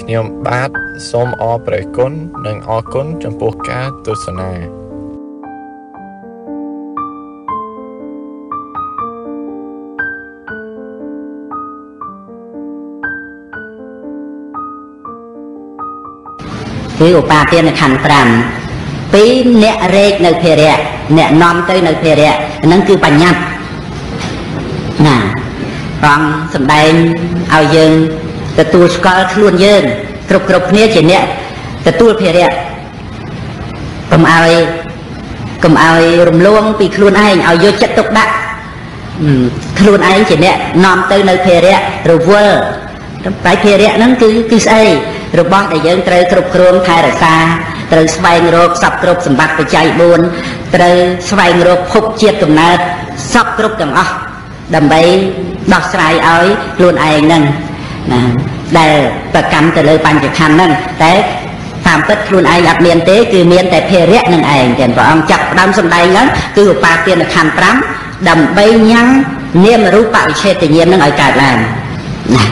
ខ្ញុំបាទសូមអរព្រះគុណនិងអរគុណចំពោះការទស្សនាគឺឧបាទានខណ្ឌ5ពីអ្នករែកនៅភារៈអ្នកនាំទៅនៅភារៈហ្នឹងគឺបញ្ញត្តិណាផងសម្ដែងឲ្យយើងទទួលស្គាល់ខ្លួនយើងគ្រប់គ្នាជាអ្នកទទួលភារៈកុំឲ្យរំលងពីខ្លួនឯងឲ្យយកចិត្តទុកដាក់ខ្លួនឯងជាអ្នកនាំទៅនៅភារៈរវល់តែភារៈហ្នឹងគឺស្អីរបស់ដែលយើងត្រូវគ្រប់គ្រងថែរក្សាត្រូវស្វែងរកសពគ្រប់សម្បត្តិបច្ច័យ4ត្រូវស្វែងរកភពជាតិកំណើតសពគ្រប់ទាំងអស់ដើម្បីដោះស្រាយឲ្យខ្លួនឯងហ្នឹងណាដែលប្រកាន់ទៅលើបញ្ចខណ្ឌហ្នឹងតែតាមពិតខ្លួនឯងអត់មានទេគឺមានតែភារៈនឹងឯងចឹងព្រះអង្គចាប់ផ្ដើមសម្ដែងហ្នឹងគឺឧបាទានខណ្ឌ5ដើម្បីញ៉ាំងនាមរូបវិឆេទញ្ញាណហ្នឹងឲ្យកើតឡើងណា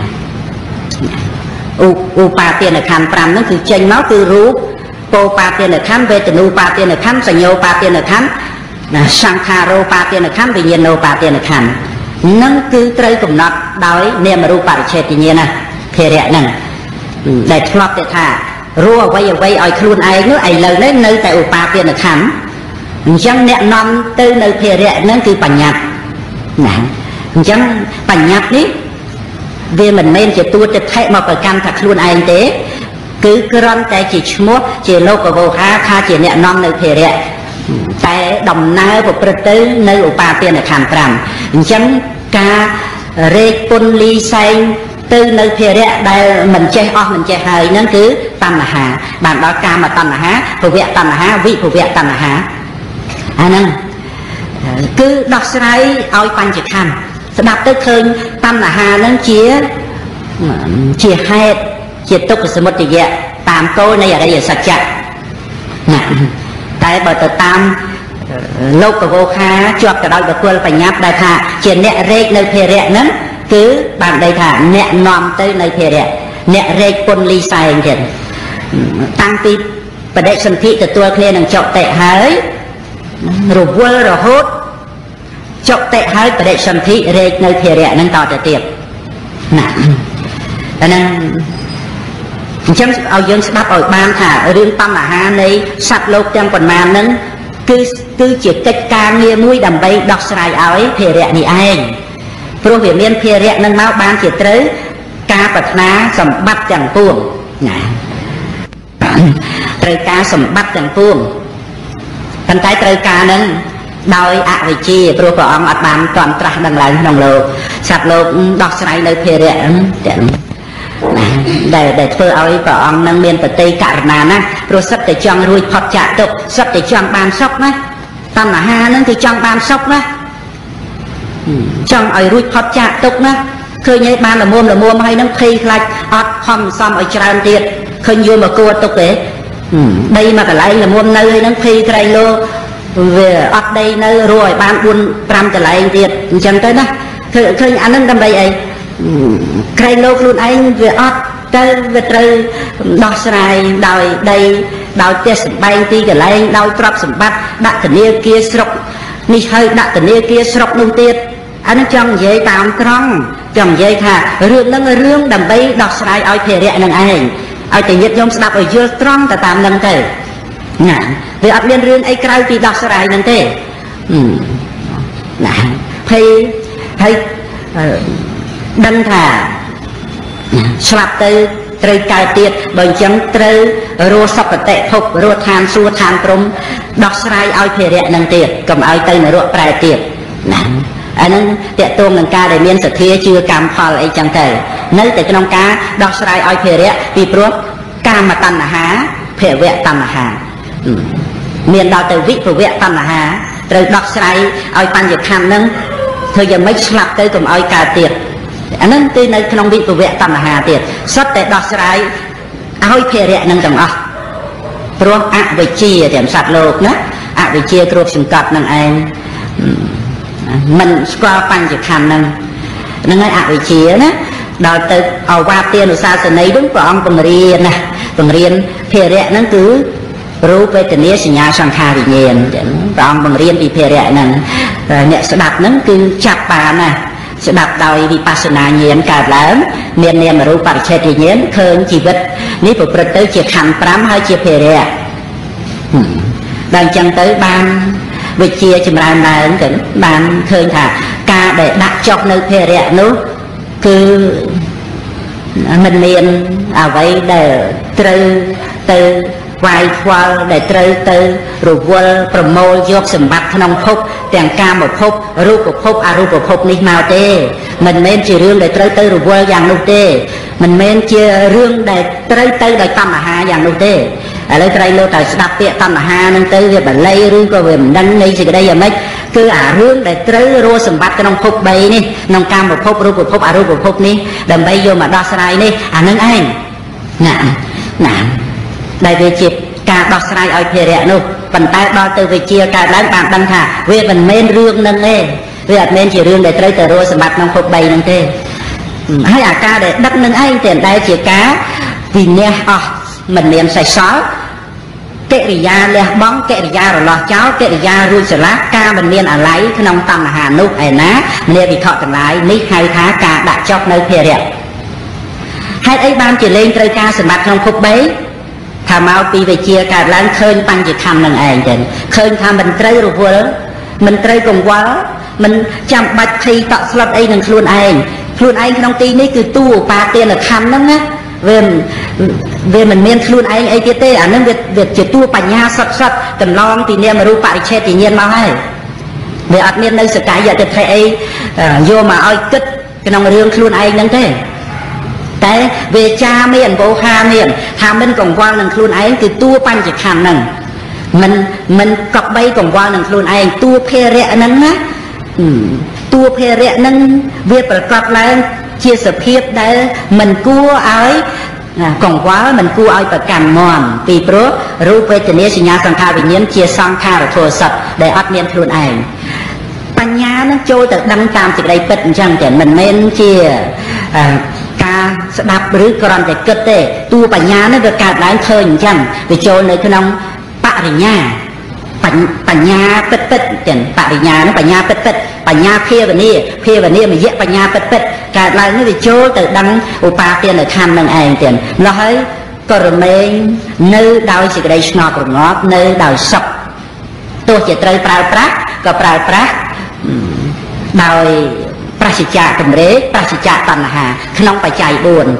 ឧបាទានខណ្ឌ5ហ្នឹងគឺចេញមកគឺរូបពោបាទានខណ្ឌវេទនូបាទានខណ្ឌសញ្ញោបាទានខណ្ឌណាសង្ខារោបាទានខណ្ឌវិញ្ញាណោបាទានខណ្ឌនឹងគឺត្រូវកំណត់ដោយនាមរូបវិឆេទញ្ញាណភារៈហ្នឹងដែលធ្លាប់តែថារੂអ្វីឲ្យខ្លួនឯងនោះឥឡូវនេះនៅតែឧបាទានខណ្ឌអញ្ចឹងអ្នកនាំទៅនៅភារៈហ្នឹងគឺបញ្ញត្តិណាអញ្ចឹងបញ្ញត្តិនេះវាមិនមែនជាតួទិដ្ឋិមកប្រកាន់ថាខ្លួនឯងទេគឺគ្រាន់តែជាឈ្មោះជាលោកវោហាថាជាអ្នកនាំនៅភារៈតែដំណើរប្រព្រឹត្តទៅនៅឧបាទានខណ្ឌ5អញ្ចឹងការរែកពុនលីសែងទៅនៅភារៈដែលមិនចេះអស់មិនចេះហើយហ្នឹងគឺតណ្ហាបានដល់កាមតណ្ហាភវៈតណ្ហាវិភវៈតណ្ហាអាហ្នឹងគឺដោះស្រាយឲ្យបញ្ចខណ្ឌស្ដាប់ទៅឃើញតណ្ហាហ្នឹងជាហេតុជាទុក្ខសមុទយៈតាមគោលនៃអរិយសច្ចៈណាតែបើទៅតាមលោកវោខាជាប់ទៅដោយបកុលបញ្ញត្តិដែលថាជាអ្នករែកនៅភារៈហ្នឹងគឺបានន័យថាអ្នកនាំទៅនៅភារៈអ្នករែកពុនលីសែងទៀតតាំងពីបដិសន្ធិទទួលគ្នានឹងចុតិហើយរវល់រហូតចុតិហើយបដិសន្ធិរែកនៅភារៈហ្នឹងតទៅទៀតណាអាហ្នឹងអញ្ចឹងឲ្យយើងស្ដាប់ឲ្យបានថារឿងបញ្ហានៃសត្វលោកទាំងប៉ុន្មានហ្នឹងគឺជាកិច្ចការងារមួយដើម្បីដោះស្រាយឲ្យភារៈនេះឯងព្រោះវាមានភារៈនឹងមកបានជាត្រូវការប្រាថ្នាសម្បត្តិទាំងពួងណាត្រូវការសម្បត្តិទាំងពួងប៉ុន្តែត្រូវការនឹងដោយអវិជ្ជាព្រោះព្រះអង្គអត់បានទាន់ត្រាស់ដឹងឡើងក្នុងលោកសត្វលោកដោះស្រាយនៅភារៈទាំងដែលធ្វើឲ្យព្រះអង្គនឹងមានបតីករណាណាព្រោះសិតតែចង់រួចផុតចាកទុក្ខសិតតែចង់បានសុខណាតណ្ហានឹងគឺចង់បានសុខណាចង់ឲ្យរួចផុតចាកទុក្ខណាឃើញឯងបានល្មមហើយនឹងភ័យខ្លាចអត់ខំសំឲ្យច្រើនទៀតឃើញយល់មកគួរទុក្ខទេដីមកកន្លែងល្មមនៅហើយនឹងភ័យក្រែងលោវាអត់ដីនៅរស់ឲ្យបាន4 5កន្លែងទៀតអញ្ចឹងទៅណាឃើញអានឹងដើម្បីអីក្រែងលោខ្លួនឯងវាអត់ទៅវាត្រូវដោះស្រាយដោយដីដោយផ្ទះសម្បែងទីកន្លែងដោយទ្រព្យសម្បត្តិដាក់ធនាគារស្រុកនេះហើយដាក់ធនាគារស្រុកនោះទៀតអានេះចង់និយាយតាមត្រង់ចង់និយាយថារឿងហ្នឹងរឿងដើម្បីដោះស្រាយឲ្យភារៈនឹងឯងឲ្យតែញាតិញោមស្ដាប់ឲ្យយល់ត្រង់ទៅតាមហ្នឹងទៅណាវាអត់មានរឿងអីក្រៅពីដោះស្រាយហ្នឹងទេណាហើយដឹងថាស្លាប់ទៅត្រូវកើតទៀតបើអញ្ចឹងត្រូវរស់សុគតិភពរស់ឋានសួគ៌ឋានព្រំដោះស្រាយឲ្យភារៈនឹងទៀតកុំឲ្យទៅនរកប្រែទៀតណាអានឹងតកតងនឹងការដែលមានសទ្ធាជឿកម្មផលអីចឹងទៅនៅតែក្នុងការដោះស្រាយឲ្យភារៈពីព្រោះកាមតណ្ហាភវៈតណ្ហាមានដល់ទៅវិភវៈតណ្ហាត្រូវដោះស្រាយឲ្យបញ្ញខណ្ឌនឹងធ្វើយ៉ាងម៉េចស្លាប់ទៅកុំឲ្យកើតទៀតអានឹងគឺនៅក្នុងវិភវៈតណ្ហាទៀតសុទ្ធតែដោះស្រាយឲ្យភារៈនឹងទាំងអស់ព្រោះអវិជ្ជាទាំងសត្វលោកណាអវិជ្ជាគ្របសង្កត់នឹងឯងមិនស្គាល់បញ្ចខណ្ឌហ្នឹងហើយអវិជ្ជាណាដល់ទៅអវាទទានុសាសនីហ្នឹងព្រះអង្គបង្រៀនណាបង្រៀនភារៈហ្នឹងគឺរូបវេទនាសញ្ញាសង្ខារវិញ្ញាណចឹងព្រះអង្គបង្រៀនពីភារៈហ្នឹងអ្នកស្ដាប់ហ្នឹងគឺចាប់បានណាស្ដាប់ដោយវិបស្សនាញាណកើតឡើងមាននាមរូបបរិច្ឆេទញ្ញាណឃើញជីវិតនេះប្រព្រឹត្តទៅជាខណ្ឌ5ហើយជាភារៈដល់អញ្ចឹងទៅបានវិជ្ជាចម្រើនឡើងទៅបានឃើញថាការដែលដាក់ចុះនៅភារៈនោះគឺមិនមានអ្វីដែលត្រូវទៅវាយខ្វល់ដែលត្រូវទៅរវល់ប្រមូលយកសម្បត្តិក្នុងភពទាំងកាមភពរូបភពអរូបភពនេះមកទេមិនមែនជារឿងដែលត្រូវទៅរវល់យ៉ាងនោះទេមិនមែនជារឿងដែលត្រូវទៅដោយតណ្ហាយ៉ាងនោះទេឥឡូវត្រូវលើតែស្ដាប់ពាក្យតណ្ហានឹងទៅវាបល័យឬក៏វាមិនដឹងនៃសេចក្តីយ៉ាងម៉េចគឺអារឿងដែលត្រូវរកសម្បត្តិក្នុងភព3នេះក្នុងកាមភពរូបភពអរូបភពនេះដើម្បីយកមកដោះស្រាយនេះអានឹងឯងណាដែលវាជាការដោះស្រាយឲ្យភារៈនោះប៉ុន្តែដល់ទៅវិជាកើតឡើងបានដឹងថាវាមិនមែនរឿងនឹងទេវាអត់មែនជារឿងដែលត្រូវទៅរកសម្បត្តិក្នុងភព3នឹងទេហើយអាការដែលដឹកនឹងឯងតែដែលជាការវិន័យអស់មិនមានសេះសល់កិរិយាលះបង់កិរិយារលាស់ចោលកិរិយារួចស្រឡះការមិនមានអាល័យក្នុងតណ្ហានោះឯណាមនីវិខទាំងឡាយនេះហៅថាការដាក់ចុះនៅភារៈហេតុអីបានជាលែងត្រូវការសម្បត្តិក្នុងភព3ថាមកពីវិជាកើតឡើងឃើញបញ្ចខណ្ឌនឹងឯងទៅឃើញថាមិនត្រូវរវល់មិនត្រូវកង្វល់មិនចាំបាច់ភ័យតក់ស្លុតអីនឹងខ្លួនឯងក្នុងទីនេះគឺតួឧបាទានខណ្ឌហ្នឹងណាវាមិនមានខ្លួនឯងអីទៀតទេអានឹងវាជាតួបញ្ញាសុទ្ធកន្លងពីនាមរូបបរិច្ឆេទញ្ញាណមកហើយវាអត់មាននៅសកាយតិដ្ឋិអីយកមកឲ្យគិតក្នុងរឿងខ្លួនឯងហ្នឹងទេតែវាចាមានបោហាមានថាមិនកង្វល់នឹងខ្លួនឯងគឺតួបញ្ចខណ្ឌហ្នឹងមិនកប់បីកង្វល់នឹងខ្លួនឯងតួភារៈហ្នឹងណាតួភារៈហ្នឹងវាប្រកបឡើងជាសភាពដែលមិនគួរឲ្យកង្វល់មិនគួរឲ្យប្រកាន់មន់ពីព្រោះរូបវេទនាសញ្ញាសង្ខារវិញ្ញាណជាសង្ខារធម៌សត្វដែលអត់មានខ្លួនឯងបញ្ញានឹងចូលទៅដឹងតាមសេចក្តីពិតអញ្ចឹងតែមិនមែនជាការស្ដាប់ឬគ្រាន់តែគិតទេតួបញ្ញានេះវាកើតឡើងឃើញអញ្ចឹងវាចូលនៅក្នុងបរិញ្ញាបញ្ញាពិតចឹងបរិញ្ញានោះបញ្ញាពិតបញ្ញាភាវនាមយៈបញ្ញាពិតកើតឡើងនេះវាចូលទៅដឹងឧបាទានខណ្ឌនឹងឯងទៀតម្ល៉េះហើយក៏រមែងនៅដោយសេចក្តីស្ងប់រងាប់នៅដោយសុខទោះជាត្រូវប្រើប្រាស់ក៏ប្រើប្រាស់ដោយប្រសិជ្ជៈកម្រេប្រសិជ្ជៈតណ្ហាក្នុងបច្ច័យ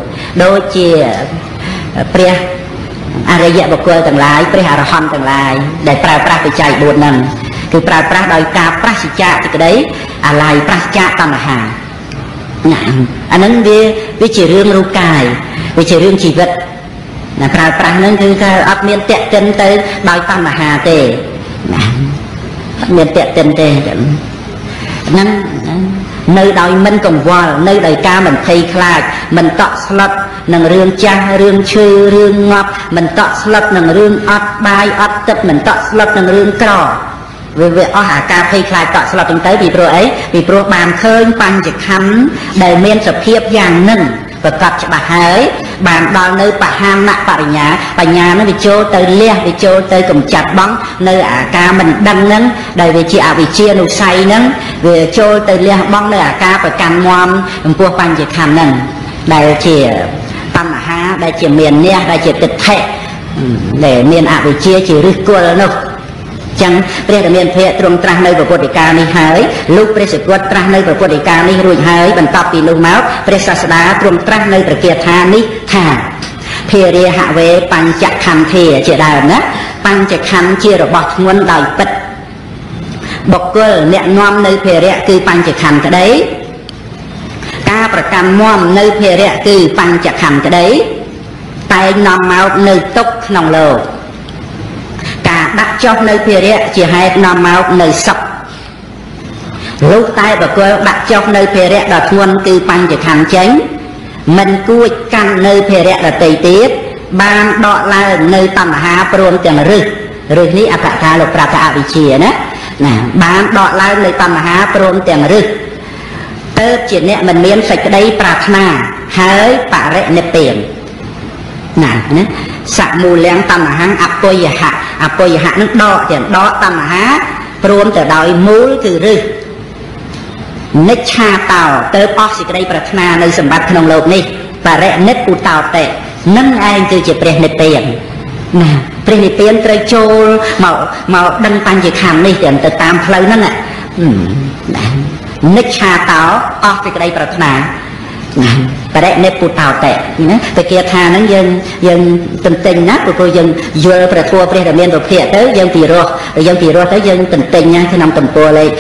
4ដូចជាព្រះអរិយបុគ្គលទាំងឡាយព្រះអរហន្តទាំងឡាយដែលប្រើប្រាស់បច្ច័យ4ហ្នឹងគឺប្រើប្រាស់ដោយការប្រសិជ្ជៈទីក្តីអាល័យប្រសិជ្ជៈតណ្ហាណាអាហ្នឹងវាជារឿងរូបកាយវាជារឿងជីវិតណាប្រើប្រាស់ហ្នឹងគឺថាអត់មានតេតិនទៅដោយតណ្ហាទេណាអត់មានតេតិនទេហ្នឹងនៅដោយមិនកង្វល់នៅដោយការមិនភ័យខ្លាចមិនតក់ស្លុតនឹងរឿងចាស់រឿងឈឺរឿងងាប់មិនតក់ស្លុតនឹងរឿងអត់បាយអត់ទឹកមិនតក់ស្លុតនឹងរឿងក្រវាអស់អាការភ័យខ្លាចតក់ស្លុតហ្នឹងទៅពីព្រោះអីពីព្រោះបានឃើញបញ្ចខណ្ឌដែលមានសភាពយ៉ាងហ្នឹងប្រកបច្បាស់ហើយបានដល់នៅបហានៈបរិញ្ញាបញ្ញានឹងវាចូលទៅលះវាចូលទៅកំចាត់បង់នៅអាការមិនដឹងហ្នឹងដែលវាជាអវិជ្ជានុស័យហ្នឹងវាចូលទៅលះបង់នៅអាការប្រកាន់មមចំពោះបញ្ចខណ្ឌហ្នឹងដែលជាបញ្ហាដែលជាមានអ្នកដែលជាទិដ្ឋិដែលមានអវិជ្ជាជាឫសគល់នោះចឹងព្រះរាមាភិទ្រង់ត្រាស់នៅពុទ្ធិកានេះហើយលោកព្រះសិគតត្រាស់នៅពុទ្ធិកានេះរួចហើយបន្ទាប់ពីនោះមកព្រះសាស្តាទ្រង់ត្រាស់នៅប្រគាថានេះថាភារិហវេបញ្ចខន្ធាជាដើមណាបញ្ចខន្ធជារបស់ធ្ងន់ដោយពិតបុគ្គលអ្នកនាំនៅភារៈគឺបញ្ចខន្ធក្តីការប្រកាន់មមនៅភារៈគឺបញ្ចខន្ធក្តីតែងនាំមកនៅទុក្ខក្នុងលោកការដាក់ចុះនៅភារៈជាហេតុនាំមកនៅសុខលុះតែបុគ្គលដាក់ចុះនៅភារៈដ៏ធ្ងន់គឺបញ្ចខន្ធចេញមិនគួចកាន់នៅភារៈដទៃទៀតបានដកឡើងនៅតណ្ហាព្រមទាំងរឹសនេះអត្តថាលោកប្រាប់ថាអវិជ្ជាណាបានដកឡើងនៅតណ្ហាព្រមទាំងរឹសទៅជាអ្នកមិនមានសេចក្តីប្រាថ្នាហើយបរិនិព្វានណាសមូលំតណ្ហាអពយហៈអពយហៈនឹងដកទាំងដកតណ្ហាព្រមទៅដោយមូលគឺឫសនិច្ឆាតោទៅអស់សេចក្តីប្រាថ្នានៅសម្បត្តិក្នុងលោកនេះបរិនិព្ពុតោតិនឹងឯងគឺជាព្រះនិព្វានណាព្រះនិព្វានត្រូវចូលមកដឹងបញ្ញខណ្ឌនេះទាំងទៅតាមផ្លូវហ្នឹងនិច្ឆាតោអស់សេចក្តីប្រាថ្នាបរិនិព្ពុតោតិណាតែគាថាហ្នឹងយើងទន្ទិញណាព្រោះយើងយល់ព្រះធម៌ព្រះរាមានុភាទៅយើងពីរោះទៅយើងទន្ទិញក្នុងទំព័រលេខ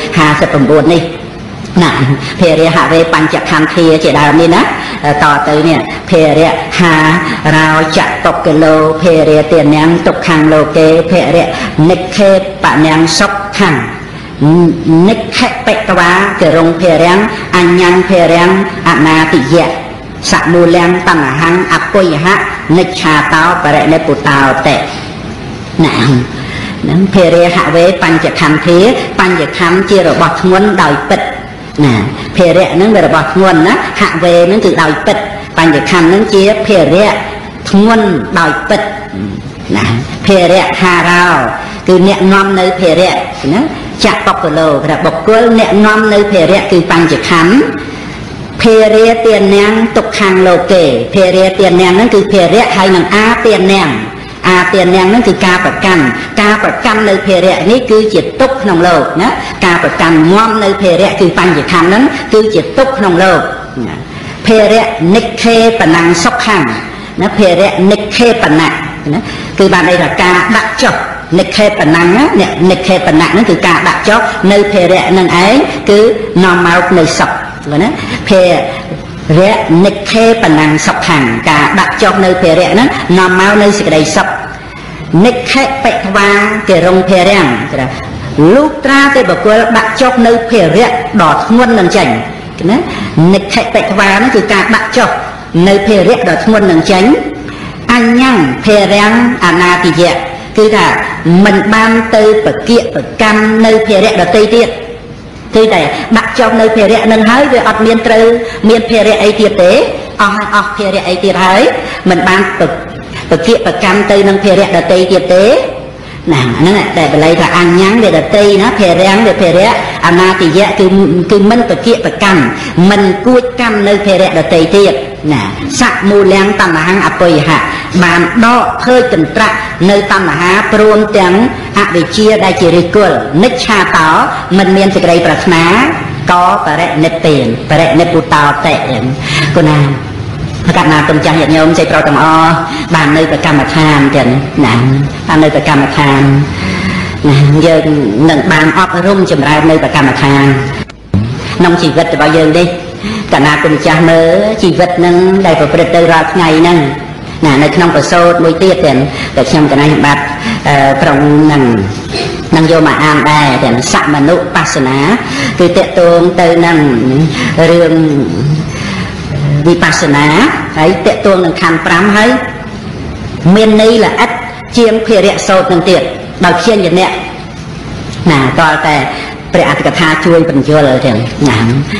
59នេះណាភេរៈហវេបញ្ចខន្ធាជាដើមនេះណាតទៅនេះភេរៈហារោចតុគិឡូភេរៈទានាងទុក្ខំលោកេភេរៈនិក្ខេបនាងសុខំនិក្ខេបតវាករុងភេរាំងអញ្ញំភេរាំងអនាតិយៈសមូលំតណ្ហੰអពយហៈនិច្ឆាតោបរិនិព្ពុតោតិណានឹងភេរៈហវេបញ្ចខន្ធាបញ្ចខੰជារបស់ធ្ងន់ដោយពិតណាភេរៈហ្នឹងវារបស់ធ្ងន់ណាហវេហ្នឹងគឺដោយពិតបញ្ចខੰហ្នឹងជាភេរៈធ្ងន់ដោយពិតណាភេរៈហារោគឺអ្នកនាំនៅភេរៈណាចតុគិឡូព្រះបុគ្គលអ្នកនាំនៅភេរៈគឺបញ្ចខੰភេរៈទានាងទុក្ខំលោកេភេរៈទានាងហ្នឹងគឺភេរៈហើយនឹងអាទានាងហ្នឹងគឺការប្រកាន់នៅភេរៈនេះគឺជាទុក្ខក្នុងលោកណាការប្រកាន់ងំនៅភេរៈគឺបញ្ចខੰហ្នឹងគឺជាទុក្ខក្នុងលោកភេរៈនិក្ខេបណੰសុខំណាភេរៈនិក្ខេបណៈណាគឺបានន័យថាការដាក់ចុះនិក្ខេបណੰអ្នកនិក្ខេបណៈហ្នឹងគឺការដាក់ចុះនៅភេរៈនឹងឯងគឺនាំមកនៅសុខណាភេរៈនិក្ខេបណੰសុខំការដាក់ចុះនៅភេរៈហ្នឹងនាំមកនៅសេចក្តីសុខនិក្ខេបតវាករុងភេរាំងលុះត្រាតែបុគ្គលដាក់ចុះនៅភេរៈដ៏ធ្ងន់នឹងចេញណានិក្ខេបតវាហ្នឹងគឺការដាក់ចុះនៅភេរៈដ៏ធ្ងន់នឹងចេញអញ្ញំភេរាំងអនាតិយៈគឺថាមិនបានទៅបកិបកម្មនៅភេរៈដទៃទៀតគឺតែដាក់ចុះនៅភេរៈនឹងហើយវាអត់មានត្រូវមានភេរៈអីទៀតទេអស់ភេរៈអីទៀតហើយមិនបានបកិបកម្មទៅនឹងភេរៈដទៃទៀតទេណាហ្នឹងតែបល័យថាអញ្ញំវាដទៃណាភេរាំងវាភេរៈអនាតិយៈគឺមិនបកិបកម្មមិនគួចកម្មនៅភេរៈដទៃទៀតណាសមូលំតណ្ហੰអពយហៈបានដកភើចកន្ត្រាក់នៅតណ្ហាព្រមទាំងអវិជ្ជាដែលជារិះគល់និច្ឆាតោមិនមានសេចក្តីប្រាថ្នាក៏បរិនិព្វានបរិនិព្ពុតោតិគុណាកណ្ណាទុំចាស់ញាតិញោមចេះប្រទាំងអស់បាននៅប្រកម្មដ្ឋានចឹងណាបាននៅប្រកម្មដ្ឋានណាយើងនឹងបានអប់រំចម្រើននៅប្រកម្មដ្ឋានក្នុងជីវិតរបស់យើងនេះកណ្ណាទុំចាស់មើលជីវិតនឹងដែលប្រព្រឹត្តទៅរាល់ថ្ងៃហ្នឹងណានៅក្នុងប្រសូតមួយទៀតទាំងតែខ្ញុំកណ្ណាខ្ញុំបាទក្រុងនឹងយកមកអានដែរទាំងសមនុបស្សនាគឺតកតងទៅនឹងរឿងវិបស្សនាហើយតកតងនឹងខណ្ឌ5ហើយមានន័យល្អិតជាងភារៈសូត្រនឹងទៀតដោយជាញ្ញៈណាតើតែព្រះអត្ថកថាជួយបញ្យល់ទាំងណា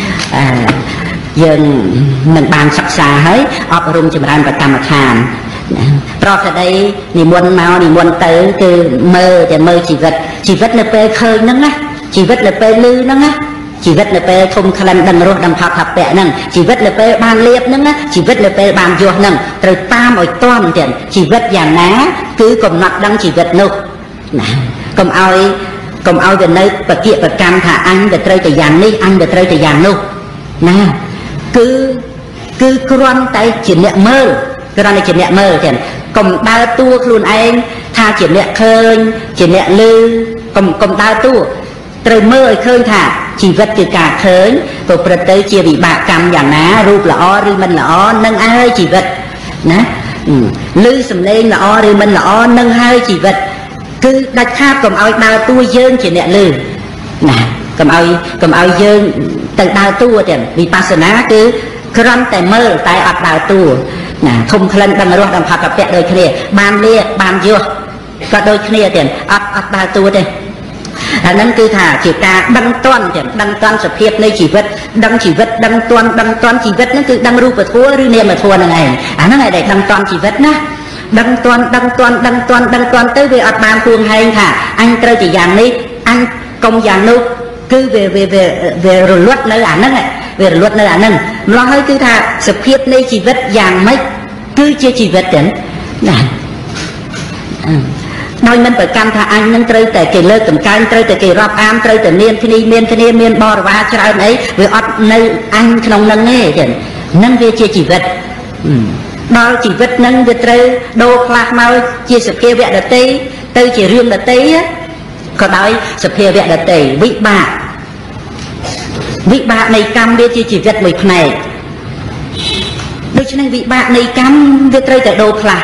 យើងមិនបានសិក្សាហើយអប់រំចម្រើនប្រកម្មដ្ឋានប្រកដីនិមន្តមកនិមន្តទៅគឺមើលតែមើលជីវិតនៅពេលឃើញហ្នឹងណាជីវិតនៅពេលឮហ្នឹងណាជីវិតនៅពេលធំក្លិនដឹងរសដឹងផាប់ថាពៈហ្នឹងជីវិតនៅពេលបានលៀបហ្នឹងណាជីវិតនៅពេលបានយោះហ្នឹងត្រូវតាមឲ្យទាន់ទៀតជីវិតយ៉ាងណាគឺកំណត់ដឹងជីវិតនោះណាកុំឲ្យវានៅបកិបកម្មថាអញទៅត្រូវតែយ៉ាងនេះអញទៅត្រូវតែយ៉ាងនោះណាគឺគ្រាន់តែជាអ្នកមើលទៀតកុំដើរតួខ្លួនឯងថាជាអ្នកឃើញជាអ្នកឮកុំដើរតួត្រូវមើលឲ្យឃើញថាជីវិតគឺការឃើញប្រព្រឹត្តទៅជាវិបាកកម្មយ៉ាងណារូបល្អឬមិនល្អនឹងហើយជីវិតណាឮសំឡេងល្អឬមិនល្អនឹងហើយជីវិតគឺដាច់ខាតកុំឲ្យដើរតួយើងជាអ្នកឮណាកុំឲ្យយើងទៅដើរតួទៀតវិបស្សនាគឺគ្រាន់តែមើលតែអត់ដើរតួណាធំក្លិនដឹងរសដឹងផាត់ដូចគ្នាបានលៀបបានយោះក៏ដូចគ្នាទៀតអត់ដើរតួទេអាហ្នឹងគឺថាជាការដឹងតាន់ចឹងដឹងតាន់សភាពនៃជីវិតដឹងជីវិតដឹងតាន់ជីវិតហ្នឹងគឺដឹងរូបធម៌ឬនាមធម៌ហ្នឹងឯងអាហ្នឹងឯងដែលដឹងតាន់ជីវិតណាដឹងតាន់ទៅវាអត់បានពួងហែងថាអញត្រូវជាយ៉ាងនេះអញកុំយ៉ាងនោះគឺវារលត់នៅអាហ្នឹងវារលត់នៅអាហ្នឹងម្ល៉េះហើយគឺថាសភាពនៃជីវិតយ៉ាងម៉េចគឺជាជីវិតចឹងណាដោយមិនប្រកាន់ថាអញនឹងត្រូវតែគេលើកតម្កើងត្រូវតែគេរាប់អានត្រូវតែមានគ្នាមានបរិវារច្រើនអីវាអត់នៅអញក្នុងនឹងទេចឹងនឹងវាជាជីវិតដល់ជីវិតនឹងវាត្រូវដូរផ្លាស់មកជាសភាវៈដតីទៅជារឿងដតីក៏ដោយសភាវៈដតីវិបាកនៃកម្មវាជាជីវិតមួយផ្នែកដូច្នេះវិបាកនៃកម្មវាត្រូវតែដូរផ្លាស់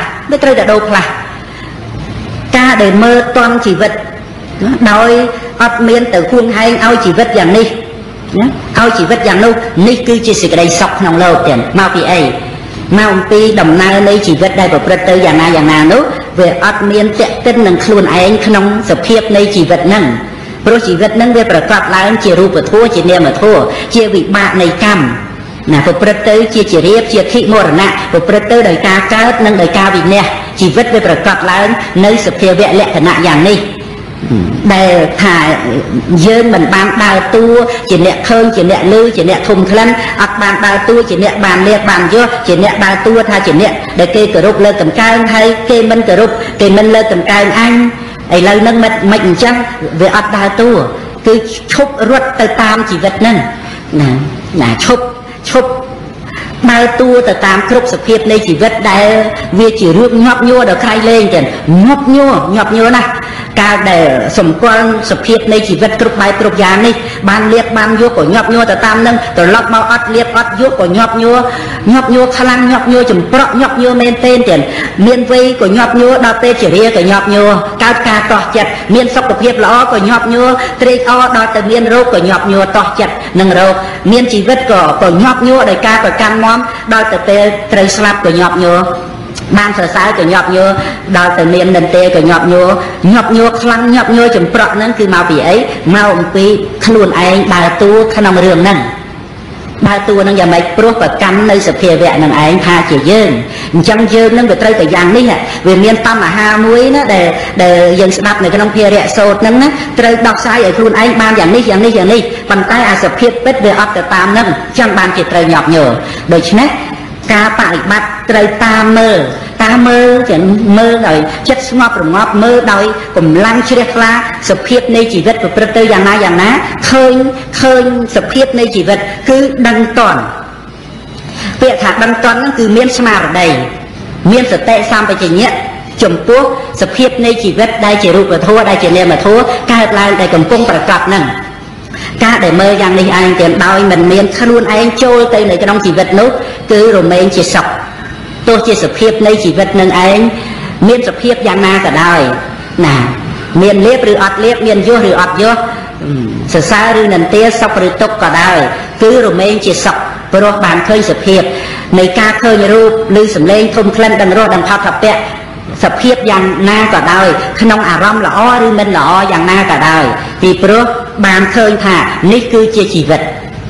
ការដែលមើលតន់ជីវិតដោយអត់មានទៅគួងហែងឲ្យជីវិតយ៉ាងនេះឲ្យជីវិតយ៉ាងនោះនេះគឺជាសេចក្តីសុខក្នុងโลกទាំងមកពីអីមកអំពីដំណើរនៃជីវិតដែលប្រព្រឹត្តទៅយ៉ាងណានោះវាអត់មានតេតិននឹងខ្លួនឯងក្នុងសភាពនៃជីវិតហ្នឹងព្រោះជីវិតហ្នឹងវាប្រកបឡើងជារូបធម៌ជានាមធម៌ជាវិបាកនៃកម្មណាប្រព្រឹត្តទៅជាជារៀបជាធិមរណៈប្រព្រឹត្តទៅដោយការកើតនិងដោយការវិនាសជីវិតវាប្រកបឡើងនៅសភាវៈលក្ខណៈយ៉ាងនេះដែលថាយើងមិនបានដើរតួជាអ្នកឃើញជាអ្នកឮជាអ្នកធំក្លិនអត់បានដើរតួជាអ្នកបានលះបានយកជាអ្នកដើរតួថាជាអ្នកដែលគេគោរពលើកតម្កើងហើយគេមិនគោរពគេមិនលើកតម្កើងអញឥឡូវហ្នឹងមិនអញ្ចឹងវាអត់ដើរតួគឺឈប់រត់ទៅតាមជីវិតហ្នឹងណាឈប់ដើរតួទៅតាមគ្រប់សភាពនៃជីវិតដែលវាជារឿងញាប់ញ័រដល់ក្រៃលែងចឹងញាប់ញ័រណាស់ការដែលសម្គាល់សភាពនៃជីវិតគ្រប់បែបគ្រប់យ៉ាងនេះបានលៀបបានយកក៏ញាប់ញ័រទៅតាមនឹងត្រឡប់មកអត់លៀបអត់យកក៏ញាប់ញ័រខ្លាំងញាប់ញ័រចម្ប្រក់ញាប់ញ័រមែនទេចឹងមានវ័យក៏ញាប់ញ័រដល់ពេលជារាក៏ញាប់ញ័រកើតការតោះចិត្តមានសុខភាពល្អក៏ញាប់ញ័រត្រេកអរដល់ទៅមានរោគក៏ញាប់ញ័រតោះចិត្តនឹងរោគមានជីវិតក៏ញាប់ញ័រដោយការប្រកាន់មមដល់ទៅពេលត្រូវស្លាប់ក៏ញាប់ញ័របានសរសើរក៏ញាប់ញ័រដល់ទៅមាននិន្ទាក៏ញាប់ញ័រខ្លាំងញាប់ញ័រចម្ប្រក់ហ្នឹងគឺមកពីអីមកអំពីខ្លួនឯងដើរតួក្នុងរឿងហ្នឹងដើរតួហ្នឹងយ៉ាងម៉េចព្រោះប្រកាន់នៅសភាវៈនឹងឯងថាជាយើងអញ្ចឹងយើងនឹងវាត្រូវតែយ៉ាងនេះវាមានបញ្ហាមួយណាដែលយើងស្ដាប់នៅក្នុងភារៈសូត្រហ្នឹងណាត្រូវដោះស្រាយឲ្យខ្លួនឯងបានយ៉ាងនេះប៉ុន្តែអាសភាពពិតវាអត់ទៅតាមហ្នឹងអញ្ចឹងបានជាត្រូវញាប់ញ័រដូច្នេះការបប្រតិបត្តិត្រូវតាមមើលចឹងមើលដោយចិត្តស្ងប់រងាប់មើលដោយកម្លាំងជ្រះថ្លាសភាពនៃជីវិតប្រព្រឹត្តទៅយ៉ាងណាឃើញសភាពនៃជីវិតគឺដឹងតន់ពាក្យថាដឹងតន់ហ្នឹងគឺមានស្មារតីមានសតិសម្បជញ្ញៈចំពោះសភាពនៃជីវិតដែលជារូបធម៌ដែលជានាមធម៌កើតឡើងដែលកំពុងប្រកបហ្នឹងការដែលមើលយ៉ាងនេះឯងទាំងដោយមិនមានខ្លួនឯងចូលទៅនៅក្នុងជីវិតនោះគឺរមែងជាសុខទោះជាសភាពនៃជីវិតនឹងឯងមានសភាពយ៉ាងណាក៏ដោយណាមានលៀបឬអត់លៀបមានយោះឬអត់យោះសរសើរឬនិន្ទាសុខឬទុក្ខក៏ដោយគឺរមែងជាសុខព្រោះបានឃើញសភាពនៃការឃើញរូបឬសម្លេងធំក្លិនដឹងរសដឹងផុតភពៈសភាពយ៉ាងណាក៏ដោយក្នុងអារម្មណ៍ល្អឬមិនល្អយ៉ាងណាក៏ដោយពីព្រោះបានឃើញថានេះគឺជាជីវិត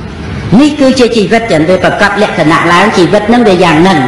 ចឹងវាប្រកបលក្ខណៈឡើងជីវិតនឹងវាយ៉ាងហ្នឹង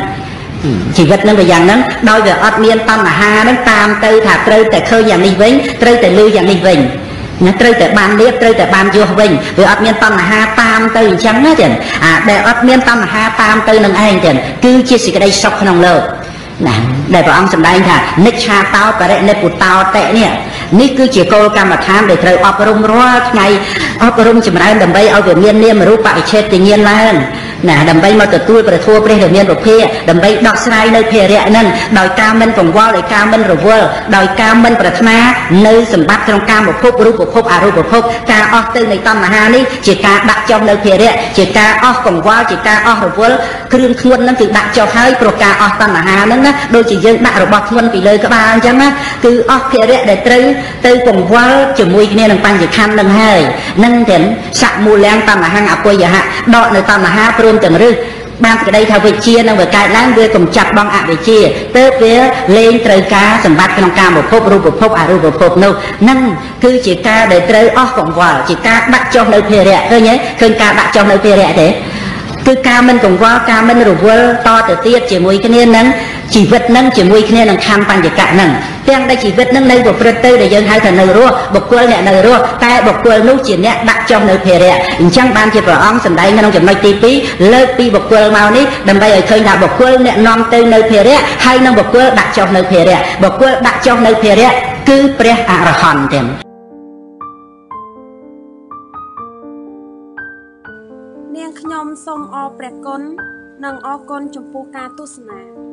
ដោយវាអត់មានតណ្ហាហ្នឹងតាមទៅថាត្រូវតែឃើញយ៉ាងនេះវិញត្រូវតែលឺយ៉ាងនេះវិញណាត្រូវតែបានលៀបត្រូវតែបានយោះវិញវាអត់មានតណ្ហាតាមទៅអញ្ចឹងណាចឹងអាដែលអត់មានតណ្ហាតាមទៅនឹងឯងចឹងគឺជាសេចក្តីសុខក្នុងโลกណាដែលព្រះអង្គសម្ដែងថានិច្ឆាតោបរិនិព្ពុតោតិនេះគឺជាគោលកម្មដ្ឋានដែលត្រូវអប់រំរាល់ថ្ងៃអប់រំចម្រើនដើម្បីឲ្យវាមាននាមរូបបរិច្ឆេទញ្ញាណឡើងណាដើម្បីមកទទួលព្រះធម៌ព្រះរាមានុភាដើម្បីដោះស្រាយនៅភារៈហ្នឹងដោយការមិនកង្វល់ដោយការមិនរវល់ដោយការមិនប្រាថ្នានៅសម្បត្តិក្នុងកាមភពរូបភពអរូបភពការអស់ទៅនៃតណ្ហានេះជាការដាក់ចុះនៅភារៈជាការអស់កង្វល់ជាការអស់រវល់គ្រឿងធ្ងន់ហ្នឹងគឺដាក់ចុះហើយព្រោះការអស់តណ្ហាហ្នឹងណាដូចជាយើងដាក់របស់ធ្ងន់ពីលើក្បាលអញ្ចឹងណាគឺអស់ភារៈដែលត្រូវទៅកង្វល់ជាមួយគ្នានឹងបញ្ញខណ្ឌនឹងហើយនឹងទាំងសមូលាំងតណ្ហាអពុយហៈដកនៅតណ្ហាព្រមទាំងរឹស ban cái đây theo về chia nó về cái láng về cùng chặt băng ạ về chia tới về lên trời cá sầm bát trong ca một phốp à một phốp nâu năng cứ chỉ ca để tới cộng vào chỉ ca đặt cho nơi phê rẻ thôi nhé khơi ca đặt cho nơi phê rẻ thế cứ ca mình cùng qua ca mình rồi vừa to từ tiết chỉ mùi cái nên nắng chỉ vật nắng chỉ mùi cái nên nắng tham pan chỉ cả nắng tiếng đây chỉ vật nắng đây một phần tư để dân hai thằng nơi rùa bậc quê nè nơi rùa tai bậc quê nút chỉ nè đặt trong nơi phê rẻ chẳng ban chỉ vào ông sầm đây nó chỉ nói tí pí lơ pi bậc quê màu ní đầm đây ở khơi là bậc quê nè non từ nơi phê rẻ hay nó bậc quê đặt trong nơi phê rẻ bậc quê đặt trong nơi phê rẻ cứ pre a hòn thêm Niang khnyom som o ព្រះគុណ និងអរគុណចំពោះការទស្សនា